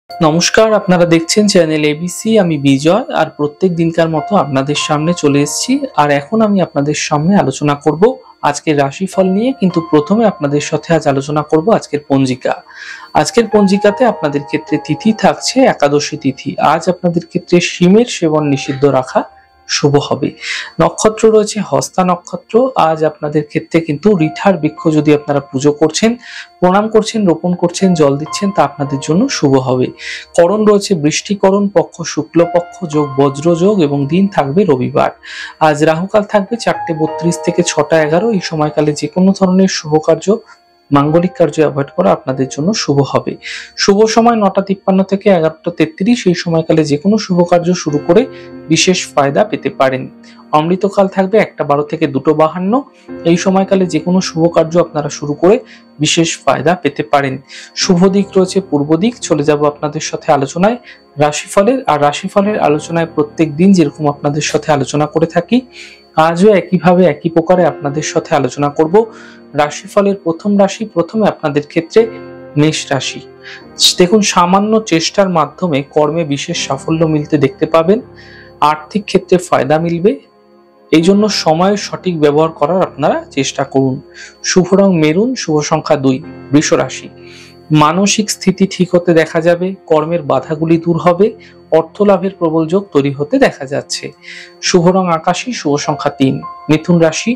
নমস্কার, আপনারা দেখছেন চ্যানেল এবিসি। আমি বিজয়, আর প্রত্যেক দিনকার মতো আপনাদের সামনে চলে এসেছি। আর এখন আমি আপনাদের সামনে আলোচনা করব আজকের রাশিফল নিয়ে। কিন্তু প্রথমে আপনাদের সাথে আজ আলোচনা করব আজকের পঞ্জিকা। আজকের পঞ্জিকাতে আপনাদের ক্ষেত্রে তিথি থাকছে একাদশী তিথি। আজ আপনাদের ক্ষেত্রে শিমের সেবন নিষিদ্ধ রাখা শুভ হবে। নক্ষত্র রয়েছে হস্তা নক্ষত্র। আজ আপনাদের ক্ষেত্রে কিন্তু রিঠার বৃক্ষ যদি আপনারা পুজো করছেন, প্রণাম করছেন, রোপণ করছেন, জল দিচ্ছেন, তা আপনাদের জন্য শুভ হবে। করণ রয়েছে বৃষ্টিকরণ, পক্ষ শুক্লপক্ষ, যোগ বজ্রযোগ এবং দিন থাকবে রবিবার। আজ রাহুকাল থাকবে 4:32 থেকে 6:11। এই সময়কালে যে কোনো ধরনের শুভ কার্য, মাঙ্গলিক কার্য অ্যাভয়েড করা আপনাদের জন্য শুভ হবে। শুভ সময় 9:53 থেকে 11:33। এই সময়কালে যে কোনো শুভ কার্য শুরু করে বিশেষ ফায়দা পেতে পারেন। অমৃতকাল থাকবে 1:12 থেকে 2:52। এই সময়কালে যে কোনো শুভ কার্য আপনারা শুরু করে বিশেষ ফায়দা পেতে পারেন। শুভ দিক রয়েছে পূর্ব দিক। চলে যাব আপনাদের সাথে আলোচনায় রাশিফলের। আর রাশিফলের আলোচনায় প্রত্যেক দিন যেরকম আপনাদের সাথে আলোচনা করে থাকি, আজও একইভাবে একই প্রকারে আপনাদের সাথে আলোচনা করব রাশিফলের প্রথম রাশি। প্রথমে আপনাদের ক্ষেত্রে মেষ রাশি। দেখুন, সামান্য চেষ্টার মাধ্যমে কর্মে বিশেষ সাফল্য মিলতে দেখতে পাবেন। আর্থিক ক্ষেত্রে ফায়দা মিলবে। এই জন্য সময়ের সঠিক ব্যবহার করার আপনারা চেষ্টা করুন। শুভ রং মেরুন, শুভ সংখ্যা 2। বৃষ রাশি। মানসিক স্থিতি ঠিক হতে দেখা যাবে। কর্মের বাধাগুলি দূর হবে। অর্থ লাভের প্রবল যোগ তৈরি হতে দেখা যাচ্ছে। শুভ রং আকাশী, শুভ সংখ্যা 3। মিথুন রাশি।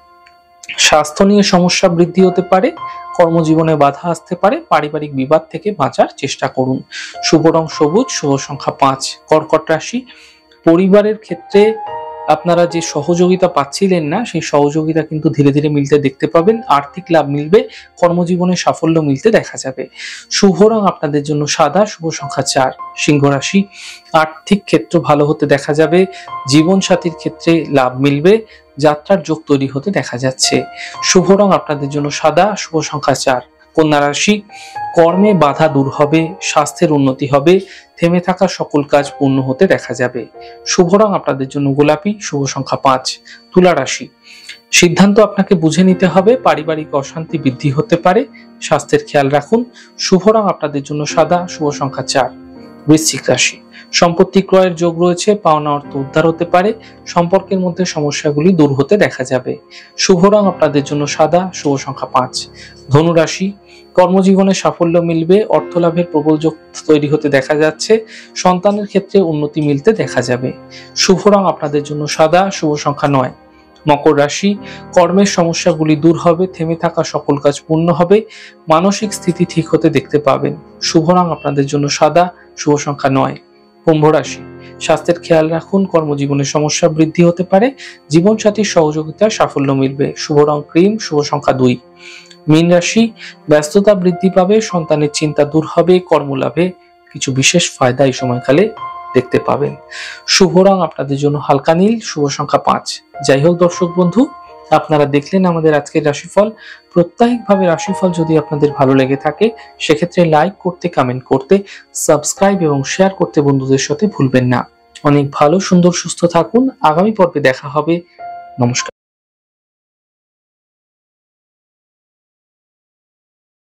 স্বাস্থ্য নিয়ে সমস্যা বৃদ্ধি হতে পারে। কর্মজীবনে বাধা আসতে পারে। পারিবারিক বিবাদ থেকে বাঁচার চেষ্টা করুন। শুভ রং সবুজ, শুভ সংখ্যা 5। কর্কট রাশি। পরিবারের ক্ষেত্রে আপনারা যে সহযোগিতা পাচ্ছিলেন না, সেই সহযোগিতা কিন্তু ধীরে ধীরে মিলতে দেখতে পাবেন। আর্থিক লাভ মিলবে। কর্মজীবনে সাফল্য মিলতে দেখা যাবে। শুভ রং আপনাদের জন্য সাদা, শুভ সংখ্যা 4। সিংহ রাশি। আর্থিক ক্ষেত্র ভালো হতে দেখা যাবে। জীবন সাথীর ক্ষেত্রে লাভ মিলবে। যাত্রার যোগ তৈরি হতে দেখা যাচ্ছে। শুভ রং আপনাদের জন্য সাদা, শুভ সংখ্যা 4। কন্যা রাশি। কর্মে বাধা দূর হবে। স্বাস্থ্যের উন্নতি হবে। থেমে থাকা সকল কাজ পূর্ণ হতে দেখা যাবে। শুভ রং আপনাদের জন্য গোলাপি, শুভ সংখ্যা 5। তুলা রাশি। সিদ্ধান্ত আপনাকে বুঝে নিতে হবে। পারিবারিক অশান্তি বৃদ্ধি হতে পারে। স্বাস্থ্যের খেয়াল রাখুন। শুভ রং আপনাদের জন্য সাদা, শুভ সংখ্যা 4। বৃশ্চিক রাশি। সম্পত্তি ক্রয়ের যোগ রয়েছে। পাওনা অর্থ উদ্ধার হতে পারে। সম্পর্কের মধ্যে সমস্যাগুলি দূর হতে দেখা যাবে। শুভ রং আপনাদের জন্য সাদা, শুভ সংখ্যা 5। ধনু রাশি। কর্মজীবনে সাফল্য মিলবে। অর্থ লাভের প্রবল যোগ তৈরি হতে দেখা যাচ্ছে। সন্তানের ক্ষেত্রে উন্নতি মিলতে দেখা যাবে। শুভ রং আপনাদের জন্য সাদা, শুভ সংখ্যা 9। মকর রাশি। কর্মের সমস্যাগুলি দূর হবে। থেমে থাকা সকল কাজ পূর্ণ হবে। মানসিক স্থিতি ঠিক হতে দেখতে পাবেন। শুভ রং আপনাদের জন্য সাদা, শুভ সংখ্যা 9। কুম্ভ রাশি। স্বাস্থ্যের খেয়াল রাখুন। কর্মজীবনে সমস্যা বৃদ্ধি হতে পারে। জীবনসাথীর সহযোগিতায় সাফল্য মিলবে। শুভ রং ক্রিম, শুভ সংখ্যা 2। মীন রাশি। ব্যস্ততা বৃদ্ধি পাবে। সন্তানের চিন্তা দূর হবে। কর্মলাভে কিছু বিশেষ ফায়দা এই সময়কালে দেখতে পাবেন। শুভ রং আপনাদের জন্য হালকা নীল, শুভ সংখ্যা 5। যাই হোক দর্শক বন্ধু, আপনারা দেখলেন আমাদের আজকের রাশিফল। প্রত্যেকভাবে রাশিফল যদি আপনাদের ভালো লেগে থাকে, সেক্ষেত্রে লাইক করতে, কমেন্ট করতে, সাবস্ক্রাইব এবং শেয়ার করতে বন্ধুদের সাথে ভুলবেন না। অনেক ভালো, সুন্দর, সুস্থ থাকুন। আগামী পর্বে দেখা হবে। নমস্কার।